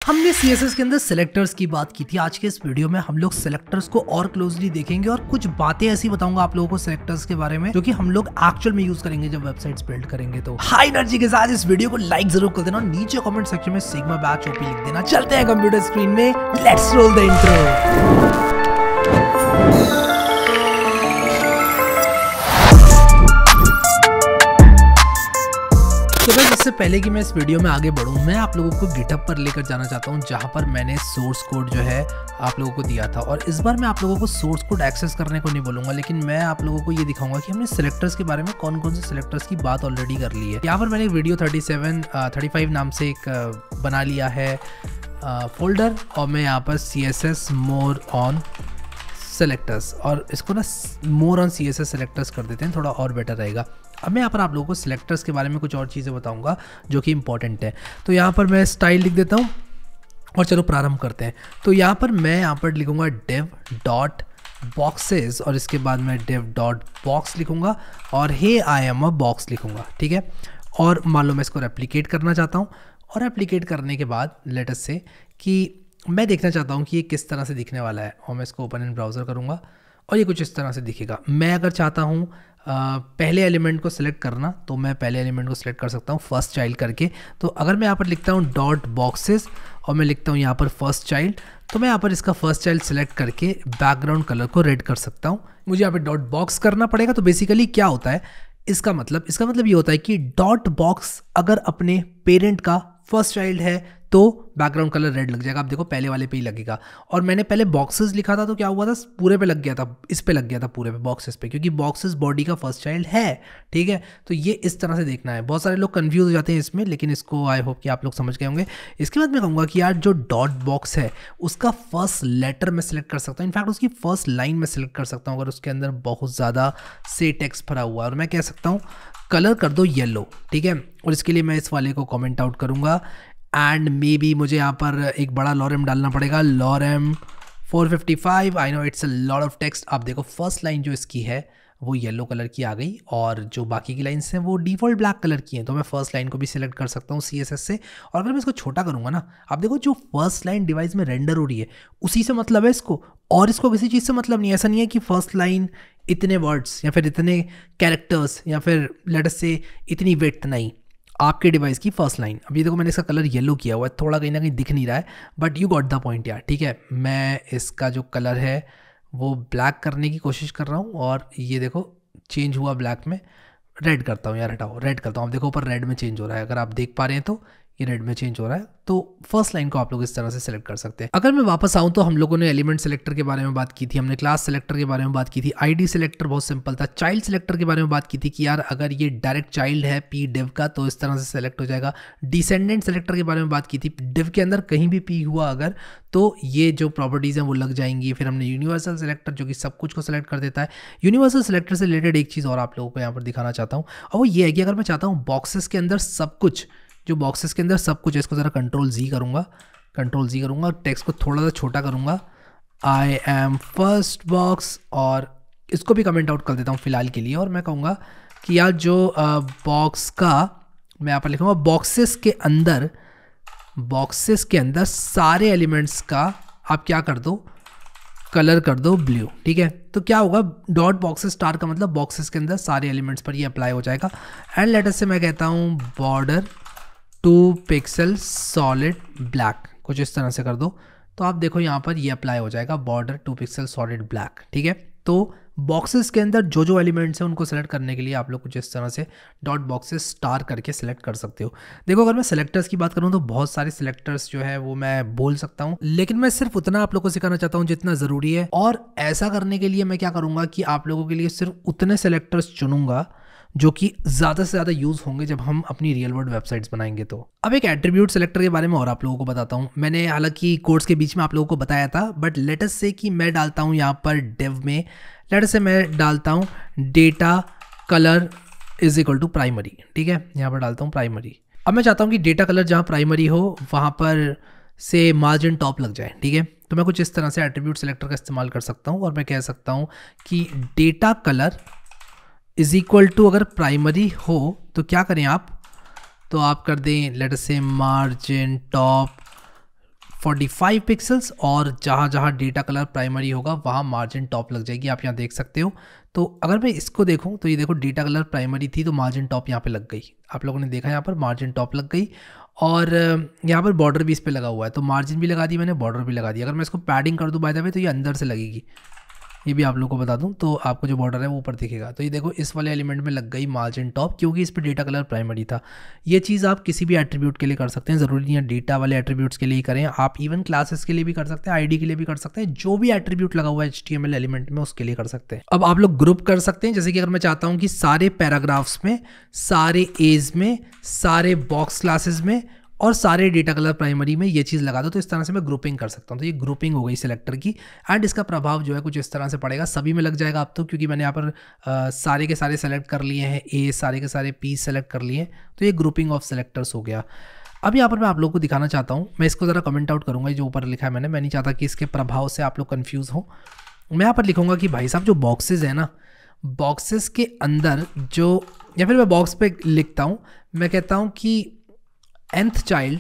हमने CSS के अंदर सिलेक्टर्स की बात की थी। आज के इस वीडियो में हम लोग सिलेक्टर्स को और क्लोजली देखेंगे और कुछ बातें ऐसी बताऊंगा आप लोगों को सिलेक्टर्स के बारे में जो कि हम लोग एक्चुअल में यूज करेंगे जब वेबसाइट्स बिल्ड करेंगे। तो हाई एनर्जी के साथ इस वीडियो को लाइक जरूर कर देना और नीचे कमेंट सेक्शन में सिग्मा बैच ओपी लिख देना। चलते हैं कंप्यूटर स्क्रीन में, लेट्स रोल द इंट्रो। तो बस इससे पहले कि मैं इस वीडियो में आगे बढ़ूं, मैं आप लोगों को गिटहब पर लेकर जाना चाहता हूं जहां पर मैंने सोर्स कोड जो है आप लोगों को दिया था। और इस बार मैं आप लोगों को सोर्स कोड एक्सेस करने को नहीं बोलूंगा, लेकिन मैं आप लोगों को ये दिखाऊंगा कि हमने सिलेक्टर्स के बारे में कौन कौन से सिलेक्टर्स की बात ऑलरेडी कर ली है। यहाँ पर मैंने वीडियो 35 नाम से एक बना लिया है फोल्डर, और मैं यहाँ पर CSS मोर ऑन सेलेक्टर्स, और इसको ना मोर ऑन CSS सेलेक्टर्स कर देते हैं, थोड़ा और बेटर रहेगा। अब मैं यहाँ पर आप लोगों को सिलेक्टर्स के बारे में कुछ और चीज़ें बताऊंगा जो कि इंपॉर्टेंट है। तो यहाँ पर मैं स्टाइल लिख देता हूँ और चलो प्रारंभ करते हैं। तो यहाँ पर मैं यहाँ पर लिखूँगा div डॉट बॉक्सेस और इसके बाद मैं div डॉट बॉक्स लिखूँगा और हे आई एम अ बॉक्स लिखूँगा, ठीक है। और मान लो मैं इसको रेप्लिकेट करना चाहता हूँ, और रेप्लिकेट करने के बाद लेट अस से कि मैं देखना चाहता हूँ कि ये किस तरह से दिखने वाला है, और मैं इसको ओपन इन ब्राउज़र करूँगा और ये कुछ इस तरह से दिखेगा। मैं अगर चाहता हूँ पहले एलिमेंट को सिलेक्ट करना, तो मैं पहले एलिमेंट को सिलेक्ट कर सकता हूँ फर्स्ट चाइल्ड करके। तो अगर मैं यहाँ पर लिखता हूँ डॉट बॉक्सेस और मैं लिखता हूँ यहाँ पर फर्स्ट चाइल्ड, तो मैं यहाँ पर इसका फर्स्ट चाइल्ड सिलेक्ट करके बैकग्राउंड कलर को रेड कर सकता हूँ। मुझे यहाँ पर डॉट बॉक्स करना पड़ेगा। तो बेसिकली क्या होता है इसका मतलब ये होता है कि डॉट बॉक्स अगर अपने पेरेंट का फर्स्ट चाइल्ड है तो बैकग्राउंड कलर रेड लग जाएगा। आप देखो पहले वाले पे ही लगेगा। और मैंने पहले बॉक्सेस लिखा था तो क्या हुआ था, पूरे पे लग गया था, इस पे लग गया था पूरे पे बॉक्सेस पे, क्योंकि बॉक्सेस बॉडी का फर्स्ट चाइल्ड है, ठीक है। तो ये इस तरह से देखना है। बहुत सारे लोग कंफ्यूज हो जाते हैं इसमें, लेकिन इसको आई होप कि आप लोग समझ गए होंगे। इसके बाद मैं कहूँगा कि यार जो डॉट बॉक्स है उसका फर्स्ट लेटर मैं सिलेक्ट कर सकता हूँ, इनफैक्ट उसकी फर्स्ट लाइन में सिलेक्ट कर सकता हूँ अगर उसके अंदर बहुत ज़्यादा से टेक्स्ट भरा हुआ है। और मैं कह सकता हूँ कलर कर दो येलो, ठीक है। और इसके लिए मैं इस वाले को कॉमेंट आउट करूँगा एंड मे बी मुझे यहाँ पर एक बड़ा लॉरेम डालना पड़ेगा, lorem 455। I know it's a lot of text. आप देखो फर्स्ट लाइन जो इसकी है वो येलो कलर की आ गई और जो बाकी की लाइन्स हैं वो डिफ़ॉल्ट ब्लैक कलर की हैं। तो मैं फर्स्ट लाइन को भी सिलेक्ट कर सकता हूँ CSS से। और अगर मैं इसको छोटा करूँगा ना, आप देखो जो फर्स्ट लाइन डिवाइस में रेंडर हो रही है उसी से मतलब है इसको, और इसको किसी चीज़ से मतलब नहीं है। ऐसा नहीं है कि फर्स्ट लाइन इतने वर्ड्स या फिर इतने कैरेक्टर्स या फिर लेट अस से इतनी विड्थ, नहीं, आपके डिवाइस की फर्स्ट लाइन। अब ये देखो मैंने इसका कलर येलो किया हुआ है, थोड़ा कहीं ना कहीं दिख नहीं रहा है, but you got the point यार, ठीक है। मैं इसका जो कलर है वो ब्लैक करने की कोशिश कर रहा हूँ और ये देखो चेंज हुआ ब्लैक में। रेड करता हूँ यार, हटाओ, रेड करता हूँ। आप देखो ऊपर रेड में चेंज हो रहा है, अगर आप देख पा रहे हैं तो ये रेड में चेंज हो रहा है। तो फर्स्ट लाइन को आप लोग इस तरह से सिलेक्ट कर सकते हैं। अगर मैं वापस आऊँ तो हम लोगों ने एलिमेंट सिलेक्टर के बारे में बात की थी, हमने क्लास सिलेक्टर के बारे में बात की थी, ID सिलेक्टर बहुत सिंपल था, चाइल्ड सिलेक्टर के बारे में बात की थी कि यार अगर ये डायरेक्ट चाइल्ड है P div का तो इस तरह से सिलेक्ट हो जाएगा। डिसेंडेंट सिलेक्टर के बारे में बात की थी, div के अंदर कहीं भी P हुआ अगर तो ये जो प्रॉपर्टीज़ हैं वो लग जाएंगी। फिर हमने यूनिवर्सल सिलेक्टर जो कि सब कुछ को सिलेक्ट कर देता है। यूनिवर्सल सिलेक्टर से रिलेटेड एक चीज़ और आप लोगों को यहाँ पर दिखाना चाहता हूँ, और वो ये है कि अगर मैं चाहता हूँ बॉक्सेस के अंदर सब कुछ, जो बॉक्सेस के अंदर सब कुछ है, इसको ज़रा कंट्रोल Z करूँगा, टेक्स्ट को थोड़ा सा छोटा करूँगा, आई एम फर्स्ट बॉक्स, और इसको भी कमेंट आउट कर देता हूँ फिलहाल के लिए। और मैं कहूँगा कि यार जो बॉक्स का मैं यहाँ पर लिखूँगा बॉक्सेस के अंदर सारे एलिमेंट्स का आप क्या कर दो, कलर कर दो ब्लू, ठीक है। तो क्या होगा, डॉट बॉक्सेस स्टार का मतलब बॉक्सेस के अंदर सारे एलिमेंट्स पर ये अप्लाई हो जाएगा। एंड लेटर से मैं कहता हूँ बॉर्डर 2 पिक्सल सॉलिड ब्लैक, कुछ इस तरह से कर दो। तो आप देखो यहाँ पर ये अप्लाई हो जाएगा बॉर्डर 2 पिक्सल सॉलिड ब्लैक, ठीक है। तो बॉक्सेस के अंदर जो जो एलिमेंट्स हैं उनको सेलेक्ट करने के लिए आप लोग कुछ इस तरह से डॉट बॉक्सेस स्टार करके सेलेक्ट कर सकते हो। देखो अगर मैं सेलेक्टर्स की बात करूँ तो बहुत सारे सेलेक्टर्स जो है वो मैं बोल सकता हूँ, लेकिन मैं सिर्फ उतना आप लोगों को सिखाना चाहता हूँ जितना ज़रूरी है। और ऐसा करने के लिए मैं क्या करूँगा कि आप लोगों के लिए सिर्फ उतने सेलेक्टर्स चुनूंगा जो कि ज़्यादा से ज़्यादा यूज़ होंगे जब हम अपनी रियल वर्ल्ड वेबसाइट्स बनाएंगे। तो अब एक एट्रीब्यूट सेलेक्टर के बारे में और आप लोगों को बताता हूँ। मैंने हालांकि कोर्स के बीच में आप लोगों को बताया था, बट लेटस से कि मैं डालता हूँ यहाँ पर div में, लेटस से मैं डालता हूँ data colour is equal to primary, ठीक है। यहाँ पर डालता हूँ प्राइमरी। अब मैं चाहता हूँ कि डेटा कलर जहाँ प्राइमरी हो वहाँ पर से मार्जिन टॉप लग जाए, ठीक है। तो मैं कुछ इस तरह से एट्रीब्यूट सेलेक्टर का इस्तेमाल कर सकता हूँ और मैं कह सकता हूँ कि data colour is equal to, अगर प्राइमरी हो तो क्या करें आप, तो आप कर दें लेट अस से मार्जिन टॉप 45 पिक्सल्स, और जहाँ जहाँ डेटा कलर प्राइमरी होगा वहाँ मार्जिन टॉप लग जाएगी, आप यहाँ देख सकते हो। तो अगर मैं इसको देखूँ तो ये देखो डेटा कलर प्राइमरी थी तो मार्जिन टॉप यहाँ पे लग गई, आप लोगों ने देखा यहाँ पर मार्जिन टॉप लग गई। और यहाँ पर बॉर्डर भी इस पर लगा हुआ है, तो मार्जिन भी लगा दी मैंने, बॉर्डर भी लगा दी। अगर मैं इसको पैडिंग कर दूँ बाय द वे तो ये अंदर से लगेगी, ये भी आप लोगों को बता दूं, तो आपको जो बॉर्डर है वो ऊपर दिखेगा। तो ये देखो इस वाले एलिमेंट में लग गई मार्जिन टॉप, क्योंकि इस पर डेटा कलर प्राइमरी था। ये चीज़ आप किसी भी एट्रीब्यूट के लिए कर सकते हैं, ज़रूरी नहीं है डेटा वाले एट्रीब्यूट्स के लिए ही करें, आप इवन क्लासेस के लिए भी कर सकते हैं, आईडी के लिए भी कर सकते हैं, जो भी एट्रीब्यूट लगा हुआ है HTML एलिमेंट में उसके लिए कर सकते हैं। अब आप लोग ग्रुप कर सकते हैं, जैसे कि अगर मैं चाहता हूँ कि सारे पैराग्राफ्स में, सारे एज में, सारे बॉक्स क्लासेस में और सारे डेटा कलर प्राइमरी में ये चीज़ लगा दो, तो इस तरह से मैं ग्रुपिंग कर सकता हूँ। तो ये ग्रुपिंग हो गई सिलेक्टर की, एंड इसका प्रभाव जो है कुछ इस तरह से पड़ेगा, सभी में लग जाएगा अब तो, क्योंकि मैंने यहाँ पर सारे के सारे सेलेक्ट कर लिए हैं, ए सारे के सारे पी सेलेक्ट कर लिए हैं, तो ये ग्रुपिंग ऑफ सेलेक्टर्स हो गया। अब यहाँ पर मैं आप लोगों को दिखाना चाहता हूँ, मैं इसको ज़रा कमेंट आउट करूँगा जो ऊपर लिखा है मैंने, मैं नहीं चाहता कि इसके प्रभाव से आप लोग कन्फ्यूज़ हो। मैं यहाँ पर लिखूँगा कि भाई साहब जो बॉक्सेस है ना, बॉक्सेस के अंदर जो, या फिर मैं बॉक्स पे लिखता हूँ, मैं कहता हूँ कि nth चाइल्ड,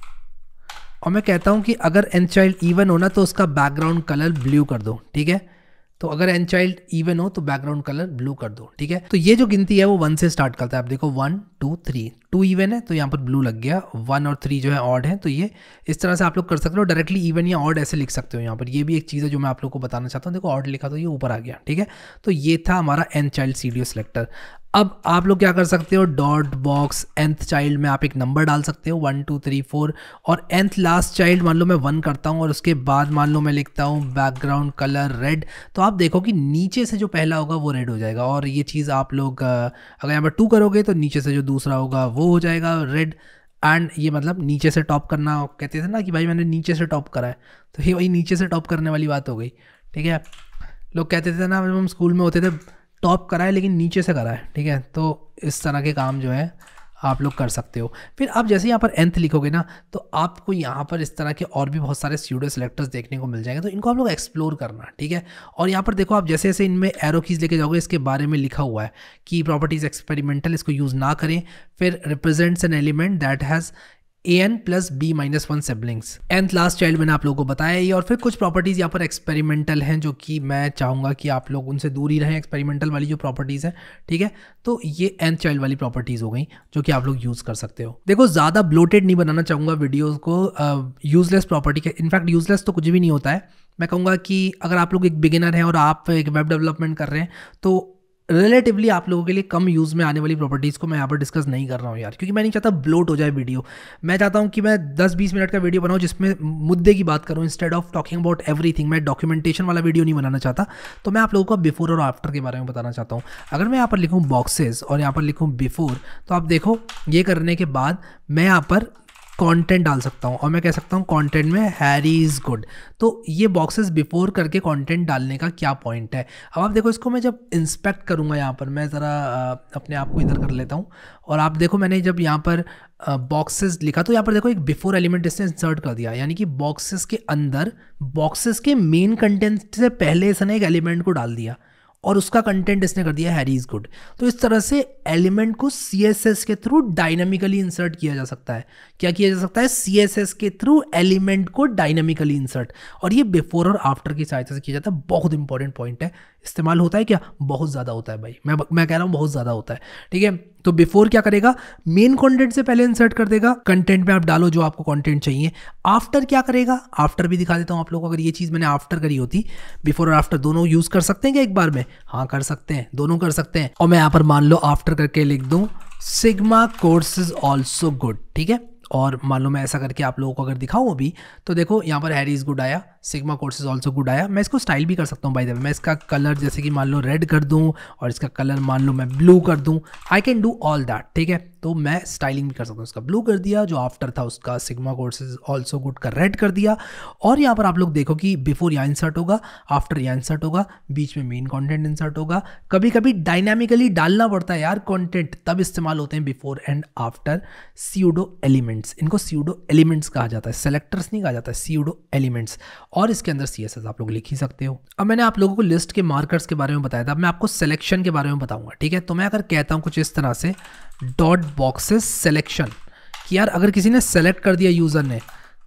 और मैं कहता हूँ कि अगर nth चाइल्ड इवन हो ना तो उसका बैकग्राउंड कलर ब्लू कर दो, ठीक है। तो अगर nth चाइल्ड इवन हो तो बैकग्राउंड कलर ब्लू कर दो, ठीक है। तो ये जो गिनती है वो 1 से स्टार्ट करता है, आप देखो 1 2 3, 2 इवन है तो यहाँ पर ब्लू लग गया, 1 और 3 जो है ऑड है, तो ये इस तरह से आप लोग कर सकते हो। डायरेक्टली इवन या ऑड ऐसे लिख सकते हो यहाँ पर, ये भी एक चीज़ है जो मैं आप लोग को बताना चाहता हूँ। देखो ऑड लिखा तो ये ऊपर आ गया, ठीक है। तो ये था हमारा nth चाइल्ड CDO सिलेक्टर। अब आप लोग क्या कर सकते हो, डॉट बॉक्स nth चाइल्ड में आप एक नंबर डाल सकते हो 1 2 3 4, और nth लास्ट चाइल्ड मान लो मैं 1 करता हूँ, और उसके बाद मान लो मैं लिखता हूँ बैकग्राउंड कलर रेड, तो आप देखो कि नीचे से जो पहला होगा वो रेड हो जाएगा। और ये चीज़ आप लोग अगर यहाँ पर 2 करोगे तो नीचे से जो दूसरा होगा वो हो जाएगा रेड। एंड ये मतलब नीचे से टॉप करना, कहते थे ना कि भाई मैंने नीचे से टॉप करा है, तो ये वही नीचे से टॉप करने वाली बात हो गई, ठीक है। लोग कहते थे ना जब हम स्कूल में होते थे, टॉप करा है लेकिन नीचे से करा है, ठीक है। तो इस तरह के काम जो है आप लोग कर सकते हो। फिर आप जैसे यहाँ पर nth लिखोगे ना तो आपको यहाँ पर इस तरह के और भी बहुत सारे स्यूडो सिलेक्टर्स देखने को मिल जाएंगे, तो इनको आप लोग एक्सप्लोर करना, ठीक है। और यहाँ पर देखो आप जैसे जैसे इनमें एरो कीज लेके जाओगे, इसके बारे में लिखा हुआ है कि प्रॉपर्टीज एक्सपेरिमेंटल, इसको यूज़ ना करें। फिर represents an element that has an + b-1 siblings, nth last child मैंने आप लोगों को बताया ही। और फिर कुछ प्रॉपर्टीज़ यहाँ पर एक्सपेरिमेंटल हैं जो कि मैं चाहूँगा कि आप लोग उनसे दूर ही रहें, एक्सपेरिमेंटल वाली जो प्रॉपर्टीज़ हैं, ठीक है। तो ये nth चाइल्ड वाली प्रॉपर्टीज़ हो गई जो कि आप लोग यूज़ कर सकते हो। देखो ज़्यादा ब्लोटेड नहीं बनाना चाहूँगा वीडियोज़ को, यूजलेस प्रॉपर्टी के, इनफैक्ट यूजलेस तो कुछ भी नहीं होता है। मैं कहूँगा कि अगर आप लोग एक बिगिनर हैं और आप एक वेब डेवलपमेंट कर रहे हैं तो रिलेटिवली आप लोगों के लिए कम यूज़ में आने वाली प्रॉपर्टीज़ को मैं यहाँ पर डिस्कस नहीं कर रहा हूँ यार, क्योंकि मैं नहीं चाहता ब्लोट हो जाए वीडियो। मैं चाहता हूँ कि मैं 10-20 मिनट का वीडियो बनाऊँ जिसमें मुद्दे की बात करूँ, instead of talking about everything. मैं डॉक्यूमेंटेशन वाला वीडियो नहीं बनाना चाहता, तो मैं आप लोगों को बिफोर और आफ्टर के बारे में बताना चाहता हूँ। अगर मैं यहाँ पर लिखूँ बॉक्सेस और यहाँ पर लिखूँ बिफोर, तो आप देखो ये करने के बाद मैं यहाँ पर कंटेंट डाल सकता हूँ, और मैं कह सकता हूँ कंटेंट में हैरी इज़ गुड। तो ये बॉक्सेस बिफोर करके कंटेंट डालने का क्या पॉइंट है। अब आप देखो इसको मैं जब इंस्पेक्ट करूँगा, यहाँ पर मैं ज़रा अपने आप को इधर कर लेता हूँ, और आप देखो मैंने जब यहाँ पर बॉक्सेस लिखा तो यहाँ पर देखो एक बिफोर एलिमेंट इसने इंसर्ट कर दिया, यानी कि बॉक्सेस के अंदर बॉक्सेस के मेन कंटेंट से पहले इसने एक एलिमेंट को डाल दिया और उसका कंटेंट इसने कर दिया हैरी इज़ गुड। तो इस तरह से एलिमेंट को CSS के थ्रू डायनामिकली इंसर्ट किया जा सकता है। क्या किया जा सकता है, CSS के थ्रू एलिमेंट को डायनामिकली इंसर्ट, और ये बिफोर और आफ्टर की सहायता से किया जाता है। बहुत इंपॉर्टेंट पॉइंट है, इस्तेमाल होता है क्या, बहुत ज़्यादा होता है भाई, मैं कह रहा हूँ बहुत ज़्यादा होता है, ठीक है। तो बिफोर क्या करेगा, मेन कंटेंट से पहले इंसर्ट कर देगा, कंटेंट में आप डालो जो आपको कंटेंट चाहिए। आफ्टर क्या करेगा, आफ्टर भी दिखा देता हूँ आप लोगों को। अगर ये चीज़ मैंने आफ्टर करी होती, बिफोर और आफ्टर दोनों यूज़ कर सकते हैं क्या एक बार में, हाँ कर सकते हैं, दोनों कर सकते हैं। और मैं यहाँ पर मान लो आफ्टर करके लिख दूँ sigma course is also good, ठीक है। और मान लो मैं ऐसा करके आप लोगों को अगर दिखाऊं अभी, तो देखो यहाँ पर हैरी इज़ गुड आया, sigma course is also good आया। मैं इसको स्टाइल भी कर सकता हूँ बाय द वे, मैं इसका कलर जैसे कि मान लो रेड कर दूँ और इसका कलर मान लो मैं ब्लू कर दूँ, I can do all that, ठीक है। तो मैं स्टाइलिंग भी कर सकता हूँ, इसका ब्लू कर दिया, जो आफ्टर था उसका sigma course is also good का रेड कर दिया। और यहाँ पर आप लोग देखो कि बिफोर यहाँ इंसर्ट होगा, आफ्टर यहाँ इंसर्ट होगा, बीच में मेन कंटेंट इंसर्ट होगा। कभी कभी डायनामिकली डालना पड़ता है यार कंटेंट, तब इस्तेमाल होते हैं before and after pseudo elements. इनको स्यूडो एलिमेंट्स कहा जाता है, सेलेक्टर्स नहीं कहा जाता है, स्यूडो एलिमेंट्स। और इसके अंदर CSS आप लोग लिख ही सकते हो। अब मैंने आप लोगों को लिस्ट के मार्कर्स के बारे में बताया था, अब मैं आपको सिलेक्शन के बारे में बताऊंगा, ठीक है। तो मैं अगर कहता हूँ कुछ इस तरह से डॉट बॉक्सेस सिलेक्शन, कि यार अगर किसी ने सेलेक्ट कर दिया यूज़र ने,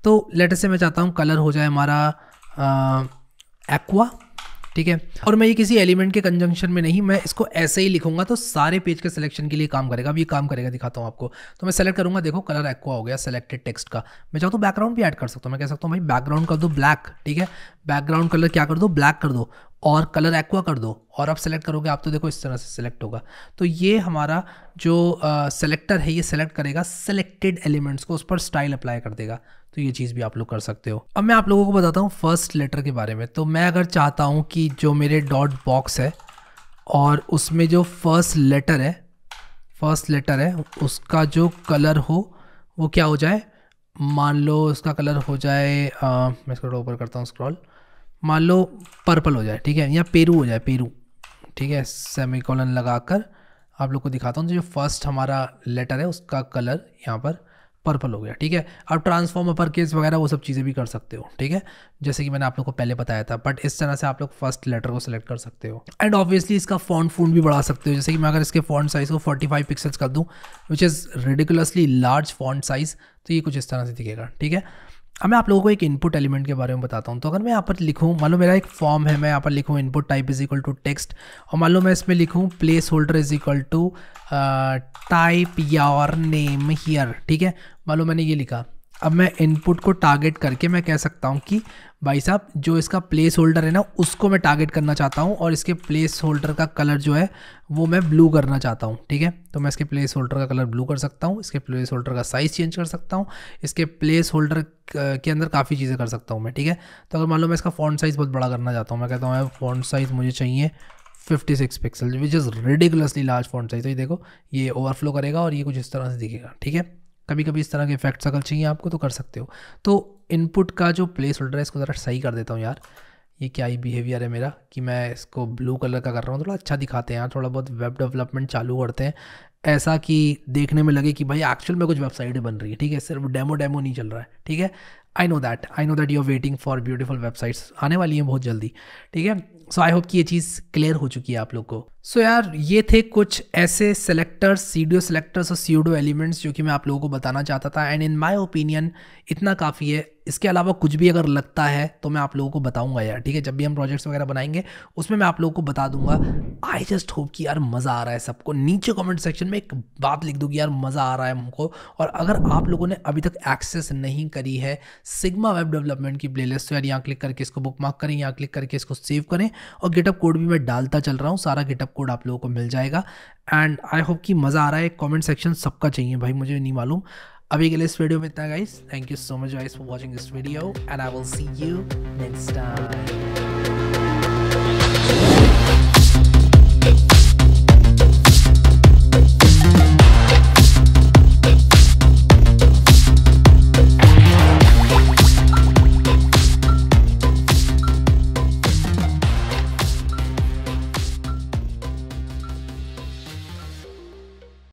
तो लेटर से मैं चाहता हूँ कलर हो जाए हमारा एक्वा, ठीक है। और मैं ये किसी एलिमेंट के कंजंक्शन में नहीं, मैं इसको ऐसे ही लिखूंगा तो सारे पेज के सिलेक्शन के लिए काम करेगा। अब ये काम करेगा, दिखाता हूँ आपको। तो मैं सेलेक्ट करूंगा, देखो कलर एक्वा हो गया सेलेक्टेड टेक्स्ट का। मैं चाहता हूँ बैकग्राउंड भी ऐड कर सकता हूँ, मैं कह सकता हूँ भाई बैकग्राउंड कर दो ब्लैक, ठीक है। बैकग्राउंड कलर क्या कर दो, ब्लैक कर दो, और कलर एक्वा कर दो, और अब सेलेक्ट करोगे आप तो देखो इस तरह से सेलेक्ट होगा। तो ये हमारा जो सेलेक्टर है ये सेलेक्ट करेगा सेलेक्टेड एलिमेंट्स को, उस पर स्टाइल अप्लाई कर देगा। तो ये चीज़ भी आप लोग कर सकते हो। अब मैं आप लोगों को बताता हूँ फर्स्ट लेटर के बारे में। तो मैं अगर चाहता हूँ कि जो मेरे डॉट बॉक्स है और उसमें जो फर्स्ट लेटर है उसका जो कलर हो वो क्या हो जाए, मान लो उसका कलर हो जाए मैं इसको ऊपर करता हूँ स्क्रॉल, मान लो पर्पल हो जाए, ठीक है, या पेरू हो जाए, पेरू, ठीक है। सेमीकोलन लगाकर आप लोग को दिखाता हूँ। जो फर्स्ट हमारा लेटर है उसका कलर यहाँ पर पर्पल हो गया, ठीक है। अब ट्रांसफॉर्म अपर केस वगैरह वो सब चीज़ें भी कर सकते हो, ठीक है, जैसे कि मैंने आप लोग को पहले बताया था। बट इस तरह से आप लोग फर्स्ट लेटर को सिलेक्ट कर सकते हो। एंड ऑब्वियसली इसका फॉन्ट फूड भी बढ़ा सकते हो, जैसे कि मैं अगर इसके फॉन्ट साइज़ को 45 पिक्सल्स कर दूँ, which is ridiculously large font size, तो ये कुछ इस तरह से दिखेगा, ठीक है। अब मैं आप लोगों को एक इनपुट एलिमेंट के बारे में बताता हूँ। तो अगर मैं यहाँ पर लिखूँ, मान लो मेरा एक फॉर्म है, मैं यहाँ पर लिखूँ input type is equal to text, और मान लो मैं इसमें लिखूँ placeholder is equal to type your name here, ठीक है। मान लो मैंने ये लिखा। अब मैं इनपुट को टारगेट करके मैं कह सकता हूँ कि भाई साहब जो इसका प्लेस होल्डर है ना उसको मैं टारगेट करना चाहता हूँ, और इसके प्लेस होल्डर का कलर जो है वो मैं ब्लू करना चाहता हूँ, ठीक है। तो मैं इसके प्लेस होल्डर का कलर ब्लू कर सकता हूँ, इसके प्लेस होल्डर का साइज़ चेंज कर सकता हूँ, इसके प्लेस होल्डर के अंदर काफ़ी चीज़ें कर सकता हूँ मैं, ठीक है। तो अगर मान लो मैं इसका फॉन्ट साइज़ बहुत बड़ा करना चाहता हूँ, मैं कहता हूँ फॉन्ट साइज़ मुझे चाहिए 56 pixel, which is ridiculously large font size. तो ये देखो ये ओवरफ्लो करेगा और ये कुछ इस तरह से दिखेगा, ठीक है। कभी कभी इस तरह के इफेक्ट्स अगर चाहिए आपको तो कर सकते हो। तो इनपुट का जो प्लेस होल्डर है इसको ज़रा सही कर देता हूँ यार। ये क्या ही बिहेवियर है मेरा कि मैं इसको ब्लू कलर का कर रहा हूँ, थोड़ा अच्छा दिखाते हैं यार, थोड़ा बहुत वेब डेवलपमेंट चालू करते हैं ऐसा कि देखने में लगे कि भाई एक्चुअल में कुछ वेबसाइटें बन रही है, ठीक है, सिर्फ डेमो नहीं चल रहा है, ठीक है। I know that you are waiting for beautiful websites, आने वाली हैं बहुत जल्दी, ठीक है। सो आई होप कि ये चीज़ क्लियर हो चुकी है आप लोग को। सो यार ये थे कुछ ऐसे सेलेक्टर्स, सीडीओ सेलेक्टर्स और सीडो एलिमेंट्स जो कि मैं आप लोगों को बताना चाहता था। एंड इन माय ओपिनियन इतना काफ़ी है। इसके अलावा कुछ भी अगर लगता है तो मैं आप लोगों को बताऊंगा यार, ठीक है। जब भी हम प्रोजेक्ट्स वगैरह बनाएंगे उसमें मैं आप लोगों को बता दूंगा। आई जस्ट होप कि यार मज़ा आ रहा है सबको। नीचे कमेंट सेक्शन में एक बात लिख दो कि यार मज़ा आ रहा है हमको। और अगर आप लोगों ने अभी तक एक्सेस नहीं करी है सिग्मा वेब डेवलपमेंट की प्लेलिस्ट, तो यार यहाँ क्लिक करके इसको बुकमार्क करें, यहाँ क्लिक करके इसको सेव करें। और गिटअप कोड भी मैं डालता चल रहा हूँ, सारा गिटअप कोड आप लोगों को मिल जाएगा। एंड आई होप कि मज़ा आ रहा है। कमेंट सेक्शन सबका चाहिए भाई, मुझे नहीं मालूम। अभी के लिए इस वीडियो में इतना guys. Thank you so much guys for watching this video and I will see you next time.